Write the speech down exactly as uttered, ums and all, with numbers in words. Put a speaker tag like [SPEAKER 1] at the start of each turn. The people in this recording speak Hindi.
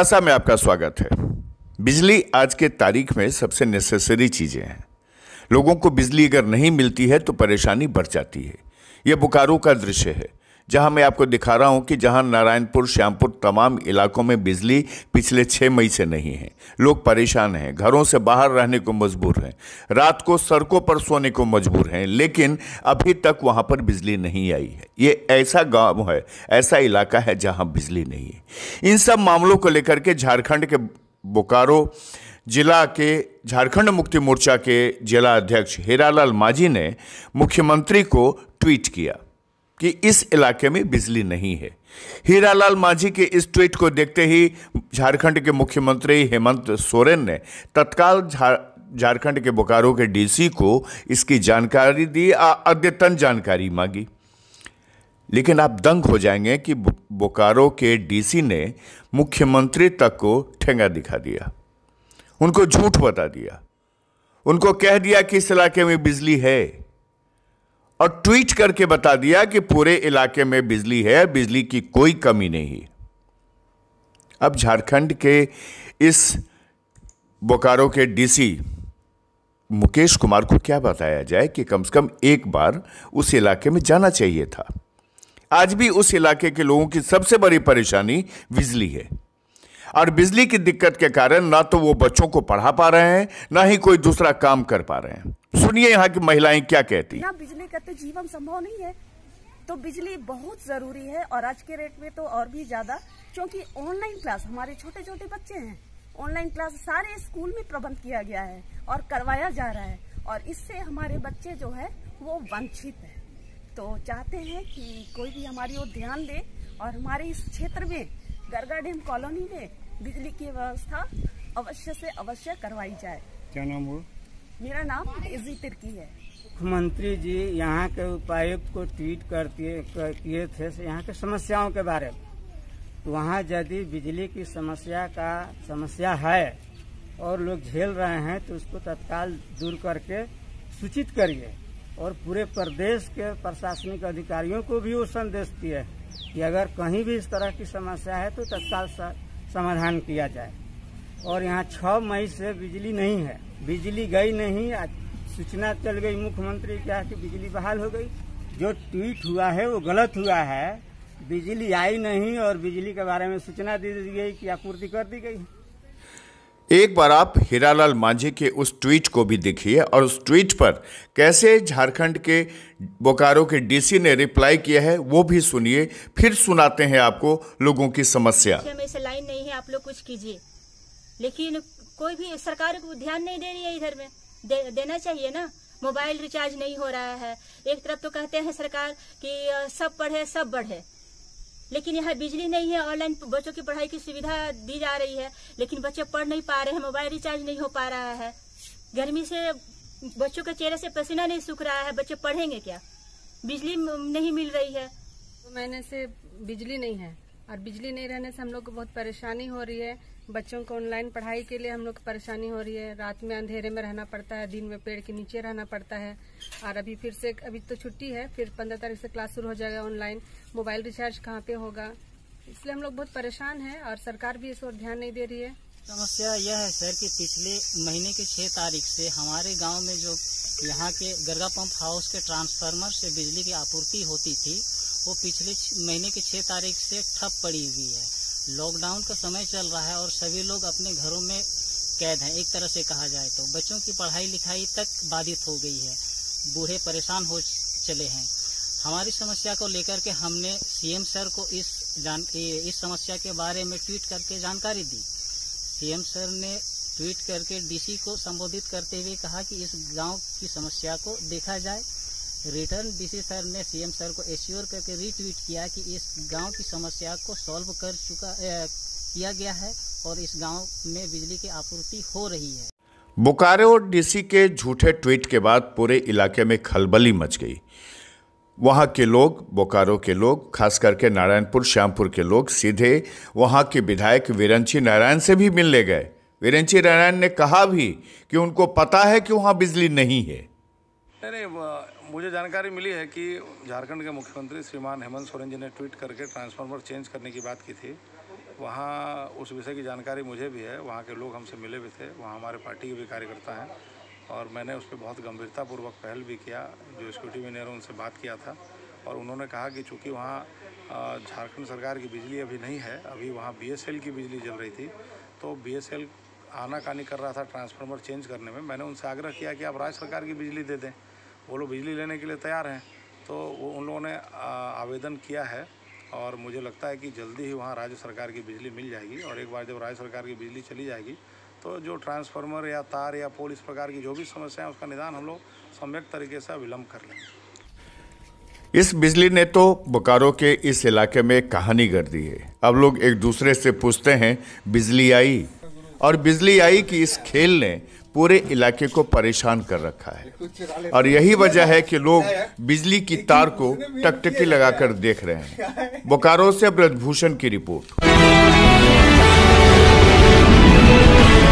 [SPEAKER 1] जिज्ञासा में आपका स्वागत है। बिजली आज के तारीख में सबसे नेसेसरी चीजें हैं। लोगों को बिजली अगर नहीं मिलती है तो परेशानी बढ़ जाती है। यह बोकारो का दृश्य है, जहां मैं आपको दिखा रहा हूं कि जहां नारायणपुर, श्यामपुर तमाम इलाकों में बिजली पिछले छह मई से नहीं है। लोग परेशान हैं, घरों से बाहर रहने को मजबूर हैं, रात को सड़कों पर सोने को मजबूर हैं, लेकिन अभी तक वहां पर बिजली नहीं आई है। ये ऐसा गांव है, ऐसा इलाका है जहां बिजली नहीं है। इन सब मामलों को लेकर के झारखंड के बोकारो जिला के झारखंड मुक्ति मोर्चा के जिला अध्यक्ष हीरालाल मांझी ने मुख्यमंत्री को ट्वीट किया कि इस इलाके में बिजली नहीं है। हीरालाल मांझी के इस ट्वीट को देखते ही झारखंड के मुख्यमंत्री हेमंत सोरेन ने तत्काल झारखंड के बोकारो के डीसी को इसकी जानकारी दी, अद्यतन जानकारी मांगी। लेकिन आप दंग हो जाएंगे कि बोकारो के डीसी ने मुख्यमंत्री तक को ठेंगा दिखा दिया, उनको झूठ बता दिया, उनको कह दिया कि इस इलाके में बिजली है और ट्वीट करके बता दिया कि पूरे इलाके में बिजली है, बिजली की कोई कमी नहीं। अब झारखंड के इस बोकारो के डीसी मुकेश कुमार को क्या बताया जाए कि कम से कम एक बार उस इलाके में जाना चाहिए था। आज भी उस इलाके के लोगों की सबसे बड़ी परेशानी बिजली है और बिजली की दिक्कत के कारण ना तो वो बच्चों को पढ़ा पा रहे हैं, ना ही कोई दूसरा काम कर पा रहे हैं। सुनिए यहाँ की महिलाएं क्या कहती हैं।
[SPEAKER 2] ना बिजली का तो जीवन संभव नहीं है, तो बिजली बहुत जरूरी है और आज के रेट में तो और भी ज्यादा, क्योंकि ऑनलाइन क्लास हमारे छोटे छोटे बच्चे हैं, ऑनलाइन क्लास सारे स्कूल में प्रबंध किया गया है और करवाया जा रहा है और इससे हमारे बच्चे जो है वो वंचित है। तो चाहते हैं कि कोई भी हमारी ओर ध्यान दे और हमारे इस क्षेत्र में गरगा डैम कॉलोनी में बिजली की व्यवस्था अवश्य से अवश्य करवाई जाए।
[SPEAKER 3] क्या नाम हो?
[SPEAKER 2] मेरा नाम इजी तिर्की है।
[SPEAKER 3] मुख्यमंत्री जी यहाँ के उपायुक्त को ट्वीट करते किए थे यहाँ के समस्याओं के बारे में। तो वहाँ यदि बिजली की समस्या का समस्या है और लोग झेल रहे हैं तो उसको तत्काल दूर करके सूचित करिए और पूरे प्रदेश के प्रशासनिक अधिकारियों को भी वो संदेश दिए कि अगर कहीं भी इस तरह की समस्या है तो तत्काल समाधान किया जाए। और यहाँ छह मई से बिजली नहीं है, बिजली गई नहीं, सूचना चल गई मुख्यमंत्री क्या कि बिजली बहाल हो गई। जो ट्वीट हुआ है वो गलत हुआ है, बिजली आई नहीं और बिजली के बारे में सूचना दे दी गई कि आपूर्ति कर दी गई।
[SPEAKER 1] एक बार आप हीरालाल मांझी के उस ट्वीट को भी देखिए और उस ट्वीट पर कैसे झारखंड के बोकारो के डीसी ने रिप्लाई किया है वो भी सुनिए, फिर सुनाते हैं आपको लोगों की समस्या।
[SPEAKER 4] में से लाइन नहीं है, आप लोग कुछ कीजिए, लेकिन कोई भी सरकार को ध्यान नहीं दे रही है। इधर में दे, देना चाहिए ना। मोबाइल रिचार्ज नहीं हो रहा है। एक तरफ तो कहते हैं सरकार कि सब पढ़े सब बढ़े, लेकिन यहाँ बिजली नहीं है। ऑनलाइन बच्चों की पढ़ाई की सुविधा दी जा रही है, लेकिन बच्चे पढ़ नहीं पा रहे हैं, मोबाइल रिचार्ज नहीं हो पा रहा है। गर्मी से बच्चों के चेहरे से पसीना नहीं सूख रहा है, बच्चे पढ़ेंगे क्या? बिजली नहीं मिल रही है।
[SPEAKER 5] दो महीने से बिजली नहीं है और बिजली नहीं रहने से हम लोग को बहुत परेशानी हो रही है। बच्चों को ऑनलाइन पढ़ाई के लिए हम लोग को परेशानी हो रही है। रात में अंधेरे में रहना पड़ता है, दिन में पेड़ के नीचे रहना पड़ता है। और अभी फिर से अभी तो छुट्टी है, फिर पंद्रह तारीख से क्लास शुरू हो जाएगा ऑनलाइन। मोबाइल रिचार्ज कहाँ पे होगा, इसलिए हम लोग बहुत परेशान हैं और सरकार भी इस ओर ध्यान नहीं दे रही है।
[SPEAKER 6] समस्या यह है सर कि पिछले महीने की छह तारीख से हमारे गांव में जो यहाँ के गरगा पंप हाउस के ट्रांसफार्मर से बिजली की आपूर्ति होती थी वो पिछले महीने की छह तारीख से ठप पड़ी हुई है। लॉकडाउन का समय चल रहा है और सभी लोग अपने घरों में कैद हैं, एक तरह से कहा जाए तो। बच्चों की पढ़ाई लिखाई तक बाधित हो गई है, बूढ़े परेशान हो चले हैं। हमारी समस्या को लेकर के हमने सीएम सर को इस जान इस समस्या के बारे में ट्वीट करके जानकारी दी। सीएम सर ने ट्वीट करके डीसी को संबोधित करते हुए कहा कि इस गांव की समस्या को देखा जाए। रिटर्न डीसी सर ने सीएम सर को एश्योर करके रीट्वीट किया कि इस गांव की समस्या को सॉल्व कर चुका ए, किया गया है और इस गांव में बिजली की आपूर्ति हो रही है।
[SPEAKER 1] बोकारो डीसी के झूठे ट्वीट के बाद पूरे इलाके में खलबली मच गई। वहां के लोग, बोकारो के लोग, खास करके नारायणपुर, श्यामपुर के लोग सीधे वहां के विधायक वीरंची नारायण से भी मिलने गए। वीरंची नारायण ने कहा भी कि उनको पता है कि वहां बिजली नहीं है।
[SPEAKER 7] नहीं, मुझे जानकारी मिली है कि झारखंड के मुख्यमंत्री श्रीमान हेमंत सोरेन जी ने ट्वीट करके ट्रांसफार्मर चेंज करने की बात की थी। वहाँ उस विषय की जानकारी मुझे भी है, वहाँ के लोग हमसे मिले भी थे, वहाँ हमारे पार्टी के भी कार्यकर्ता हैं और मैंने उस पर बहुत गंभीरतापूर्वक पहल भी किया। जो सिक्योरिटी इंजीनियर उनसे बात किया था और उन्होंने कहा कि चूँकि वहाँ झारखंड सरकार की बिजली अभी नहीं है, अभी वहाँ बी एस एल की बिजली चल रही थी, तो बी एस एल आनाकानी कर रहा था ट्रांसफार्मर चेंज करने में। मैंने उनसे आग्रह किया कि आप राज्य सरकार की बिजली दे दें, वो लोग बिजली लेने के लिए तैयार हैं। तो वो उन लोगों ने आवेदन किया है और मुझे लगता है कि जल्दी ही वहाँ राज्य सरकार की बिजली मिल जाएगी। और एक बार जब राज्य सरकार की बिजली चली जाएगी तो जो ट्रांसफार्मर या तार या पोल इस प्रकार की जो भी समस्या है उसका निदान हम लोग सम्यक तरीके से विलम्ब कर लेंगे।
[SPEAKER 1] इस बिजली ने तो बोकारो के इस इलाके में कहानी कर दी है। अब लोग एक दूसरे से पूछते हैं बिजली आई, और बिजली आई कि इस खेल ने पूरे इलाके को परेशान कर रखा है। और यही वजह है कि लोग बिजली की तार को टकटकी लगाकर देख रहे हैं। बोकारो से ब्रजभूषण की रिपोर्ट।